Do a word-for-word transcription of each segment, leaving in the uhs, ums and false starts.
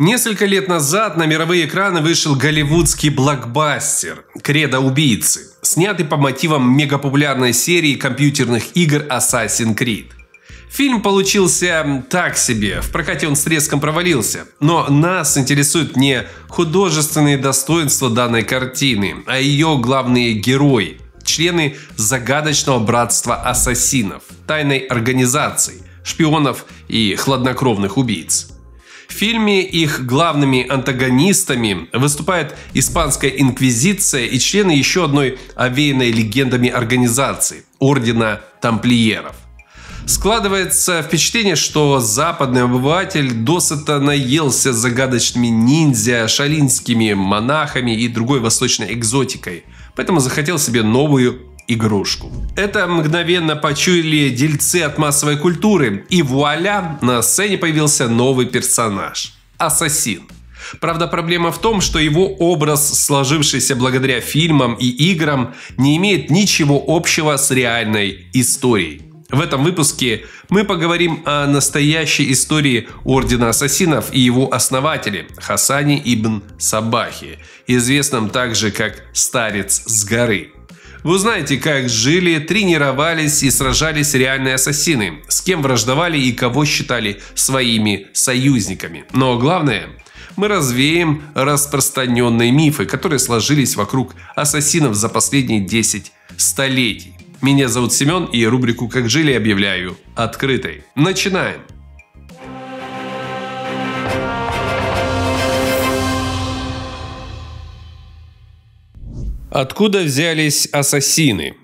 Несколько лет назад на мировые экраны вышел голливудский блокбастер «Кредо убийцы», снятый по мотивам мегапопулярной серии компьютерных игр Assassin's Creed. Фильм получился так себе, в прокате он с треском провалился, но нас интересуют не художественные достоинства данной картины, а ее главные герои, члены загадочного братства ассасинов, тайной организации, шпионов и хладнокровных убийц. В фильме их главными антагонистами выступает испанская инквизиция и члены еще одной овеянной легендами организации – Ордена Тамплиеров. Складывается впечатление, что западный обыватель досыта наелся загадочными ниндзя, шалинскими монахами и другой восточной экзотикой, поэтому захотел себе новую игрушку. Это мгновенно почуяли дельцы от массовой культуры, и вуаля, на сцене появился новый персонаж – ассасин. Правда, проблема в том, что его образ, сложившийся благодаря фильмам и играм, не имеет ничего общего с реальной историей. В этом выпуске мы поговорим о настоящей истории Ордена Ассасинов и его основателе Хасане ибн Сабахе, известном также как Старец с горы. Вы узнаете, как жили, тренировались и сражались реальные ассасины, с кем враждовали и кого считали своими союзниками. Но главное, мы развеем распространенные мифы, которые сложились вокруг ассасинов за последние десять столетий. Меня зовут Семен, и рубрику «Как жили» объявляю открытой. Начинаем! Откуда взялись ассасины?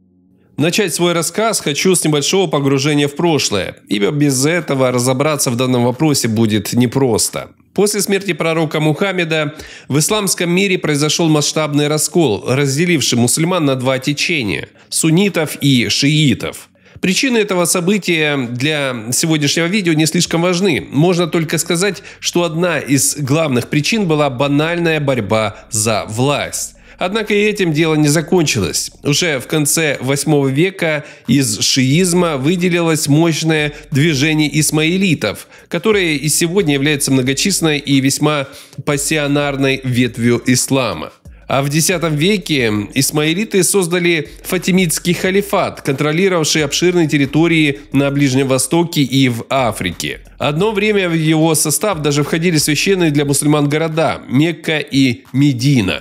Начать свой рассказ хочу с небольшого погружения в прошлое, ибо без этого разобраться в данном вопросе будет непросто. После смерти пророка Мухаммеда в исламском мире произошел масштабный раскол, разделивший мусульман на два течения – суннитов и шиитов. Причины этого события для сегодняшнего видео не слишком важны. Можно только сказать, что одна из главных причин была банальная борьба за власть. Однако и этим дело не закончилось. Уже в конце восьмого века из шиизма выделилось мощное движение исмаилитов, которое и сегодня является многочисленной и весьма пассионарной ветвью ислама. А в десятом веке исмаилиты создали фатимидский халифат, контролировавший обширные территории на Ближнем Востоке и в Африке. Одно время в его состав даже входили священные для мусульман города – Мекка и Медина.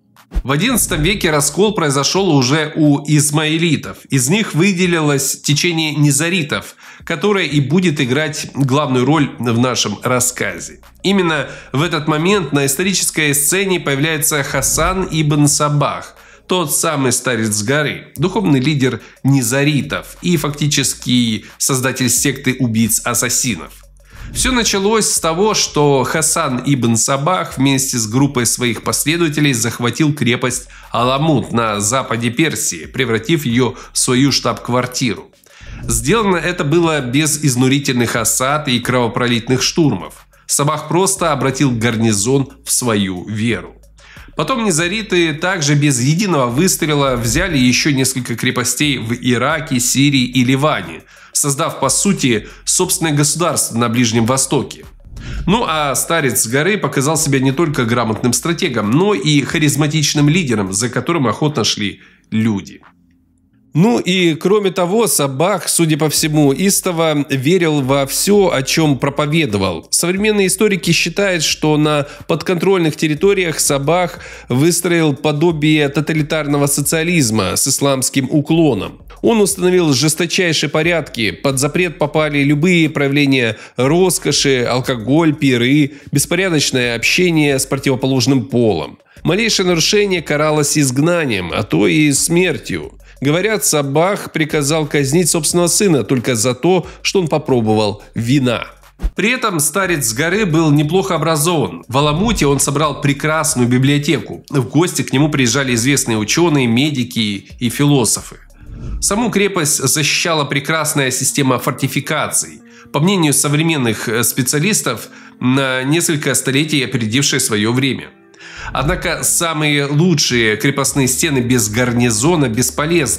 В одиннадцатом веке раскол произошел уже у исмаилитов. Из них выделилось течение низаритов, которое и будет играть главную роль в нашем рассказе. Именно в этот момент на исторической сцене появляется Хасан ибн Сабах, тот самый Старец с горы, духовный лидер низаритов и фактически создатель секты убийц-ассасинов. Все началось с того, что Хасан ибн Сабах вместе с группой своих последователей захватил крепость Аламут на западе Персии, превратив ее в свою штаб-квартиру. Сделано это было без изнурительных осад и кровопролитных штурмов. Сабах просто обратил гарнизон в свою веру. Потом низариты также без единого выстрела взяли еще несколько крепостей в Ираке, Сирии и Ливане, создав, по сути, собственное государство на Ближнем Востоке. Ну а Старец с горы показал себя не только грамотным стратегом, но и харизматичным лидером, за которым охотно шли люди. Ну и кроме того, Сабах, судя по всему, истово верил во все, о чем проповедовал. Современные историки считают, что на подконтрольных территориях Сабах выстроил подобие тоталитарного социализма с исламским уклоном. Он установил жесточайшие порядки, под запрет попали любые проявления роскоши, алкоголь, пиры, беспорядочное общение с противоположным полом. Малейшее нарушение каралось изгнанием, а то и смертью. Говорят, Сабах приказал казнить собственного сына только за то, что он попробовал вина. При этом Старец с горы был неплохо образован. В Аламуте он собрал прекрасную библиотеку. В гости к нему приезжали известные ученые, медики и философы. Саму крепость защищала прекрасная система фортификаций, по мнению современных специалистов, на несколько столетий опередившая свое время. Однако самые лучшие крепостные стены без гарнизона бесполезны.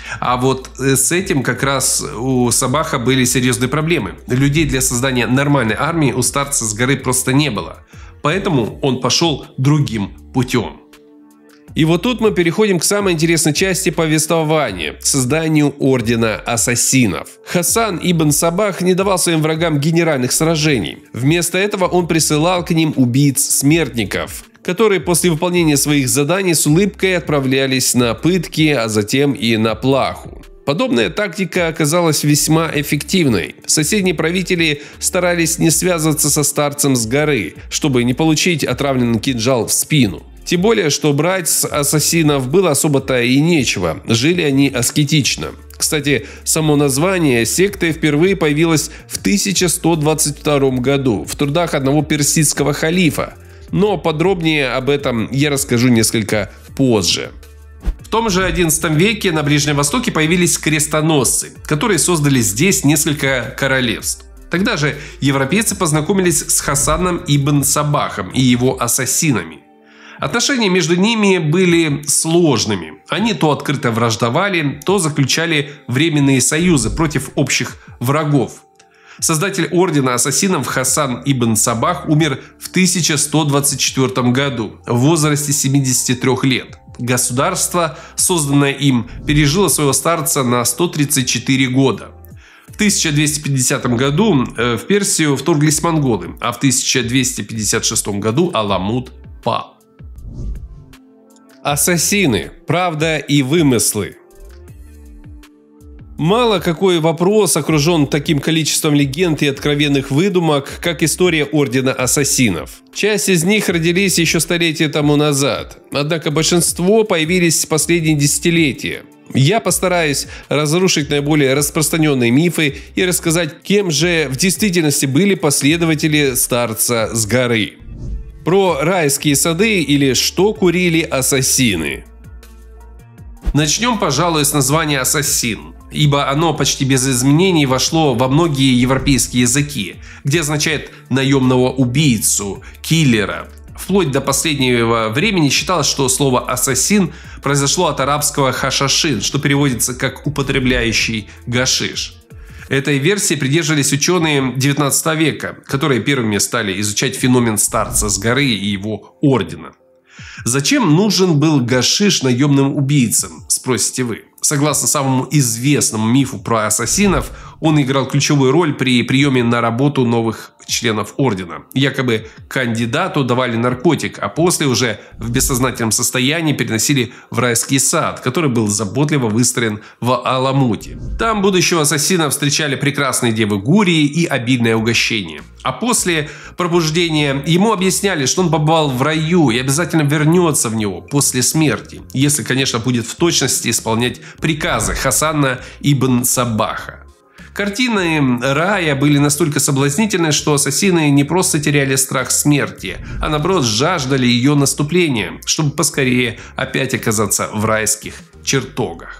А вот с этим как раз у Сабаха были серьезные проблемы. Людей для создания нормальной армии у старца с горы просто не было. Поэтому он пошел другим путем. И вот тут мы переходим к самой интересной части повествования – созданию Ордена Ассасинов. Хасан ибн Сабах не давал своим врагам генеральных сражений. Вместо этого он присылал к ним убийц-смертников, которые после выполнения своих заданий с улыбкой отправлялись на пытки, а затем и на плаху. Подобная тактика оказалась весьма эффективной. Соседние правители старались не связываться со старцем с горы, чтобы не получить отравленный кинжал в спину. Тем более, что брать с ассасинов было особо-то и нечего, жили они аскетично. Кстати, само название секты впервые появилось в тысяча сто двадцать втором году в трудах одного персидского халифа, но подробнее об этом я расскажу несколько позже. В том же одиннадцатом веке на Ближнем Востоке появились крестоносцы, которые создали здесь несколько королевств. Тогда же европейцы познакомились с Хасаном ибн Сабахом и его ассасинами. Отношения между ними были сложными. Они то открыто враждовали, то заключали временные союзы против общих врагов. Создатель ордена ассасинов Хасан ибн Сабах умер в тысяча сто двадцать четвёртом году в возрасте семидесяти трёх лет. Государство, созданное им, пережило своего старца на сто тридцать четыре года. В тысяча двести пятидесятом году в Персию вторглись монголы, а в тысяча двести пятьдесят шестом году Аламут пал. Ассасины. Правда и вымыслы. Мало какой вопрос окружен таким количеством легенд и откровенных выдумок, как история Ордена Ассасинов. Часть из них родились еще столетия тому назад, однако большинство появились в последние десятилетия. Я постараюсь разрушить наиболее распространенные мифы и рассказать, кем же в действительности были последователи старца с горы. Про райские сады или что курили ассасины. Начнем, пожалуй, с названия «ассасин», ибо оно почти без изменений вошло во многие европейские языки, где означает наемного убийцу, киллера. Вплоть до последнего времени считалось, что слово «ассасин» произошло от арабского «хашашин», что переводится как «употребляющий гашиш». Этой версии придерживались ученые девятнадцатого века, которые первыми стали изучать феномен старца с горы и его ордена. Зачем нужен был гашиш наемным убийцам, спросите вы? Согласно самому известному мифу про ассасинов, он играл ключевую роль при приеме на работу новых членов ордена. Якобы кандидату давали наркотик, а после уже в бессознательном состоянии переносили в райский сад, который был заботливо выстроен в Аламуте. Там будущего ассасина встречали прекрасные девы Гурии и обильное угощение. А после пробуждения ему объясняли, что он побывал в раю и обязательно вернется в него после смерти, если, конечно, будет в точности исполнять приказы Хасана ибн Сабаха. Картины рая были настолько соблазнительны, что ассасины не просто теряли страх смерти, а наоборот жаждали ее наступления, чтобы поскорее опять оказаться в райских чертогах.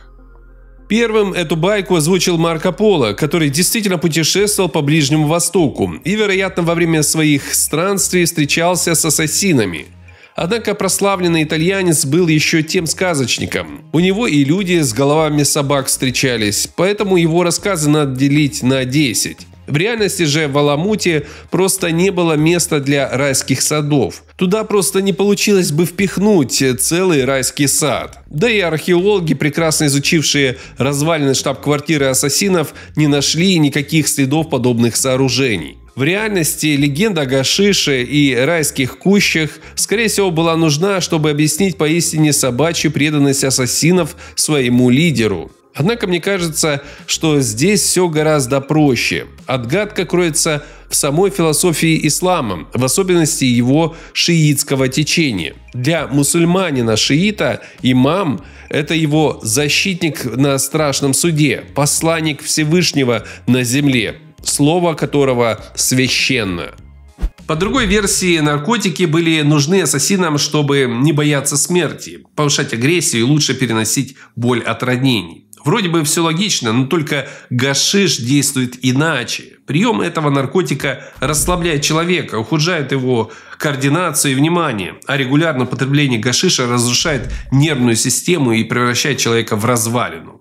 Первым эту байку озвучил Марко Поло, который действительно путешествовал по Ближнему Востоку и, вероятно, во время своих странствий встречался с ассасинами. Однако прославленный итальянец был еще тем сказочником. У него и люди с головами собак встречались, поэтому его рассказы надо делить на десять. В реальности же в Аламуте просто не было места для райских садов. Туда просто не получилось бы впихнуть целый райский сад. Да и археологи, прекрасно изучившие развалины штаб-квартиры ассасинов, не нашли никаких следов подобных сооружений. В реальности легенда о гашише и райских кущах, скорее всего, была нужна, чтобы объяснить поистине собачью преданность ассасинов своему лидеру. Однако мне кажется, что здесь все гораздо проще. Отгадка кроется в самой философии ислама, в особенности его шиитского течения. Для мусульманина-шиита имам – это его защитник на страшном суде, посланник Всевышнего на земле, слово которого священно. По другой версии, наркотики были нужны ассасинам, чтобы не бояться смерти, повышать агрессию и лучше переносить боль от ранений. Вроде бы все логично, но только гашиш действует иначе. Прием этого наркотика расслабляет человека, ухудшает его координацию и внимание, а регулярное потребление гашиша разрушает нервную систему и превращает человека в развалину.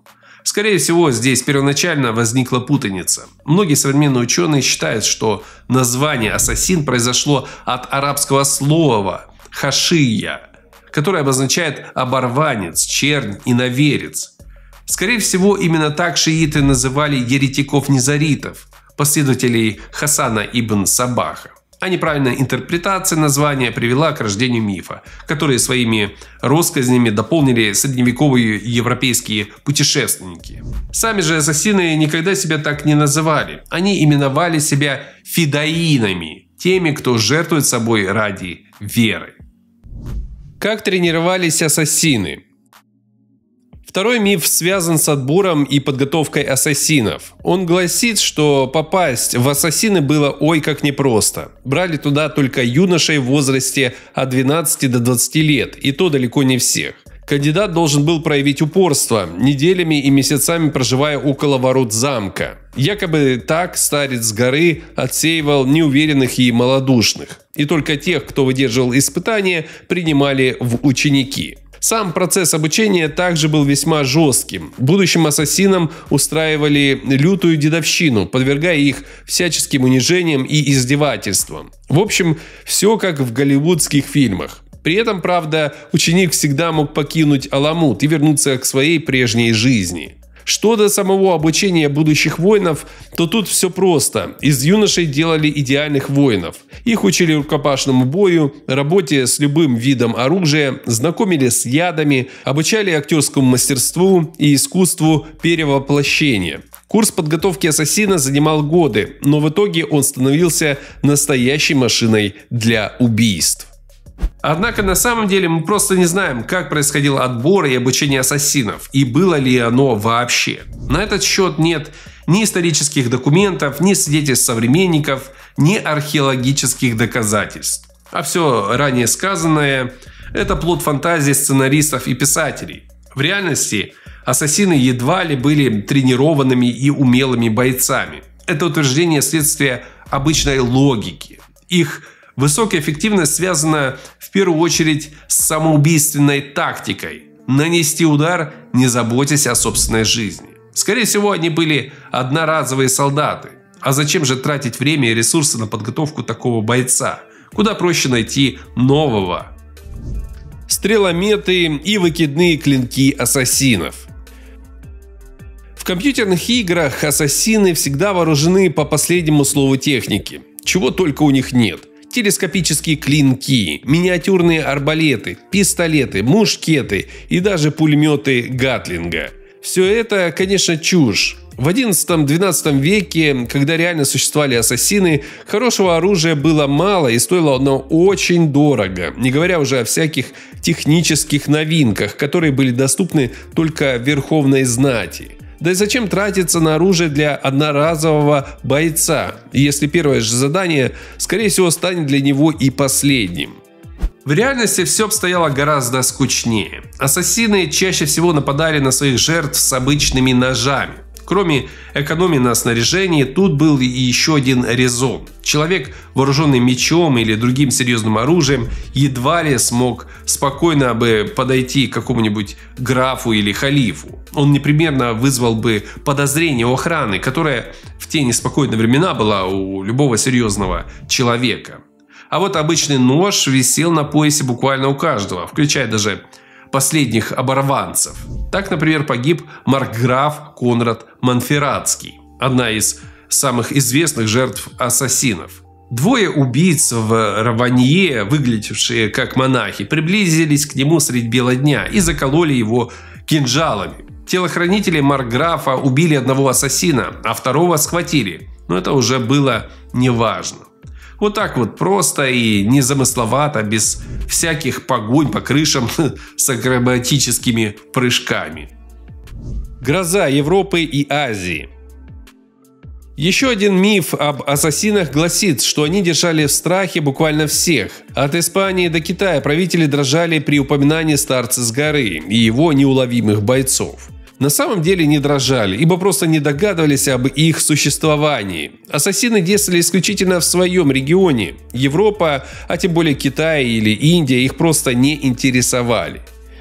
Скорее всего, здесь первоначально возникла путаница. Многие современные ученые считают, что название «ассасин» произошло от арабского слова «хашия», которое обозначает «оборванец», «чернь», «иноверец». Скорее всего, именно так шииты называли еретиков-низаритов, последователей Хасана ибн Сабаха. А неправильная интерпретация названия привела к рождению мифа, который своими россказнями дополнили средневековые европейские путешественники. Сами же ассасины никогда себя так не называли. Они именовали себя фидаинами, теми, кто жертвует собой ради веры. Как тренировались ассасины? Второй миф связан с отбором и подготовкой ассасинов. Он гласит, что попасть в ассасины было ой как непросто. Брали туда только юношей в возрасте от двенадцати до двадцати лет, и то далеко не всех. Кандидат должен был проявить упорство, неделями и месяцами проживая около ворот замка. Якобы так старец с горы отсеивал неуверенных и малодушных. И только тех, кто выдерживал испытания, принимали в ученики. Сам процесс обучения также был весьма жестким. Будущим ассасинам устраивали лютую дедовщину, подвергая их всяческим унижениям и издевательствам. В общем, все как в голливудских фильмах. При этом, правда, ученик всегда мог покинуть Аламут и вернуться к своей прежней жизни. Что до самого обучения будущих воинов, то тут все просто. Из юношей делали идеальных воинов. Их учили рукопашному бою, работе с любым видом оружия, знакомили с ядами, обучали актерскому мастерству и искусству перевоплощения. Курс подготовки ассасина занимал годы, но в итоге он становился настоящей машиной для убийств. Однако на самом деле мы просто не знаем, как происходил отбор и обучение ассасинов, и было ли оно вообще. На этот счет нет ни исторических документов, ни свидетельств современников, ни археологических доказательств. А все ранее сказанное – это плод фантазии сценаристов и писателей. В реальности ассасины едва ли были тренированными и умелыми бойцами. Это утверждение следствие обычной логики. Их высокая эффективность связана в первую очередь с самоубийственной тактикой – нанести удар, не заботясь о собственной жизни. Скорее всего, они были одноразовые солдаты. А зачем же тратить время и ресурсы на подготовку такого бойца? Куда проще найти нового. Стрелометы и выкидные клинки ассасинов. В компьютерных играх ассасины всегда вооружены по последнему слову техники. Чего только у них нет. Телескопические клинки, миниатюрные арбалеты, пистолеты, мушкеты и даже пулеметы Гатлинга. Все это, конечно, чушь. В одиннадцатом-двенадцатом веке, когда реально существовали ассасины, хорошего оружия было мало и стоило оно очень дорого, не говоря уже о всяких технических новинках, которые были доступны только верховной знати. Да и зачем тратиться на оружие для одноразового бойца, если первое же задание, скорее всего, станет для него и последним? В реальности все обстояло гораздо скучнее. Ассасины чаще всего нападали на своих жертв с обычными ножами. Кроме экономии на снаряжении, тут был и еще один резон. Человек, вооруженный мечом или другим серьезным оружием, едва ли смог спокойно бы подойти к какому-нибудь графу или халифу. Он непременно вызвал бы подозрение у охраны, которая в те неспокойные времена была у любого серьезного человека. А вот обычный нож висел на поясе буквально у каждого, включая даже последних оборванцев. Так, например, погиб маркграф Конрад Монферратский, одна из самых известных жертв ассасинов. Двое убийц в Раванье, выглядевшие как монахи, приблизились к нему средь бела дня и закололи его кинжалами. Телохранители маркграфа убили одного ассасина, а второго схватили, но это уже было неважно. Вот так вот просто и незамысловато, без всяких погонь по крышам с акробатическими прыжками. Гроза Европы и Азии. Еще один миф об ассасинах гласит, что они держали в страхе буквально всех. От Испании до Китая правители дрожали при упоминании старца с горы и его неуловимых бойцов. На самом деле не дрожали, ибо просто не догадывались об их существовании. Ассасины действовали исключительно в своем регионе. Европа, а тем более Китай или Индия, их просто не интересовали.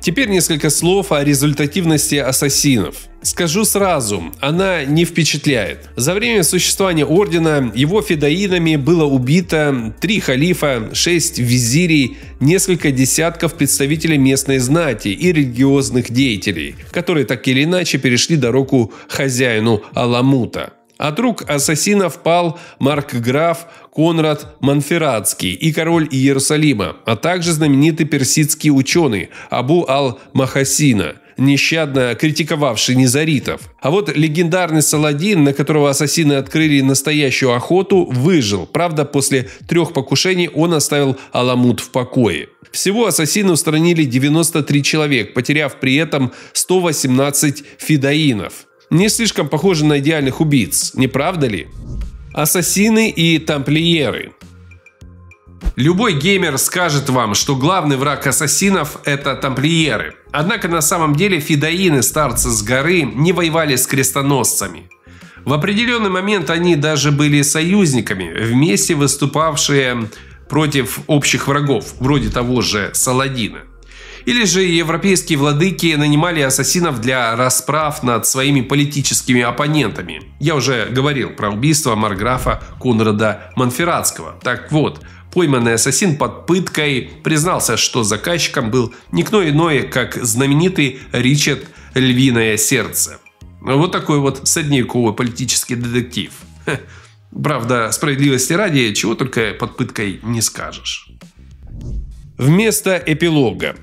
Теперь несколько слов о результативности ассасинов. Скажу сразу, она не впечатляет. За время существования ордена его федоинами было убито три халифа, шесть визирей, несколько десятков представителей местной знати и религиозных деятелей, которые так или иначе перешли дорогу хозяину Аламута. От рук ассасинов пал маркграф Конрад Монферратский и король Иерусалима, а также знаменитый персидский ученый Абу аль-Махасина, нещадно критиковавший низаритов. А вот легендарный Саладин, на которого ассасины открыли настоящую охоту, выжил. Правда, после трех покушений он оставил Аламут в покое. Всего ассасины устранили девяносто три человек, потеряв при этом сто восемнадцать федоинов. Не слишком похожи на идеальных убийц, не правда ли? Ассасины и тамплиеры. Любой геймер скажет вам, что главный враг ассасинов – это тамплиеры. Однако на самом деле федоины, старцы с горы, не воевали с крестоносцами. В определенный момент они даже были союзниками, вместе выступавшие против общих врагов, вроде того же Саладина. Или же европейские владыки нанимали ассасинов для расправ над своими политическими оппонентами. Я уже говорил про убийство маркграфа Конрада Монферратского. Так вот, пойманный ассасин под пыткой признался, что заказчиком был никто иной, как знаменитый Ричард Львиное Сердце. Вот такой вот средневековый политический детектив. Ха. Правда, справедливости ради, чего только под пыткой не скажешь. Вместо эпилога.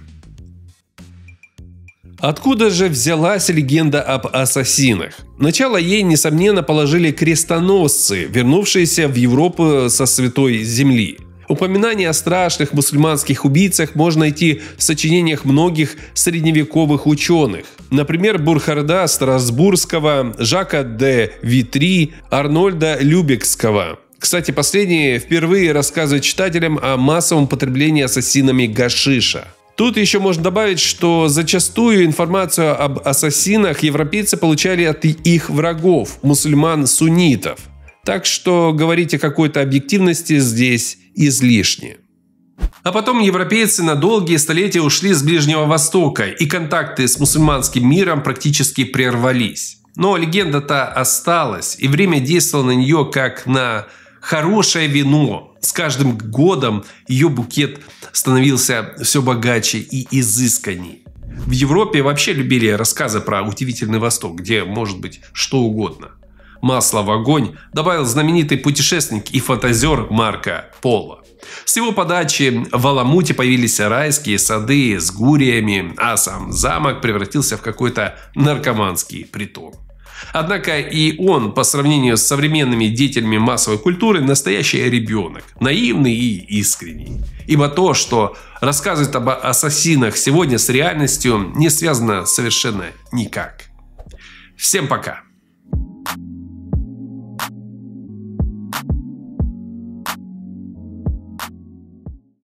Откуда же взялась легенда об ассасинах? Начало ей, несомненно, положили крестоносцы, вернувшиеся в Европу со Святой Земли. Упоминания о страшных мусульманских убийцах можно найти в сочинениях многих средневековых ученых. Например, Бурхарда Страсбургского, Жака де Витри, Арнольда Любекского. Кстати, последний впервые рассказывает читателям о массовом потреблении ассасинами гашиша. Тут еще можно добавить, что зачастую информацию об ассасинах европейцы получали от их врагов, мусульман-суннитов. Так что говорить о какой-то объективности здесь излишне. А потом европейцы на долгие столетия ушли с Ближнего Востока, и контакты с мусульманским миром практически прервались. Но легенда-то осталась, и время действовало на нее как на хорошее вино. С каждым годом ее букет становился все богаче и изысканней. В Европе вообще любили рассказы про удивительный Восток, где может быть что угодно. Масло в огонь добавил знаменитый путешественник и фантазер Марко Поло. С его подачи в Аламуте появились райские сады с гуриями, а сам замок превратился в какой-то наркоманский притон. Однако и он, по сравнению с современными деятелями массовой культуры, настоящий ребенок, наивный и искренний. Ибо то, что рассказывает об ассасинах сегодня с реальностью, не связано совершенно никак. Всем пока!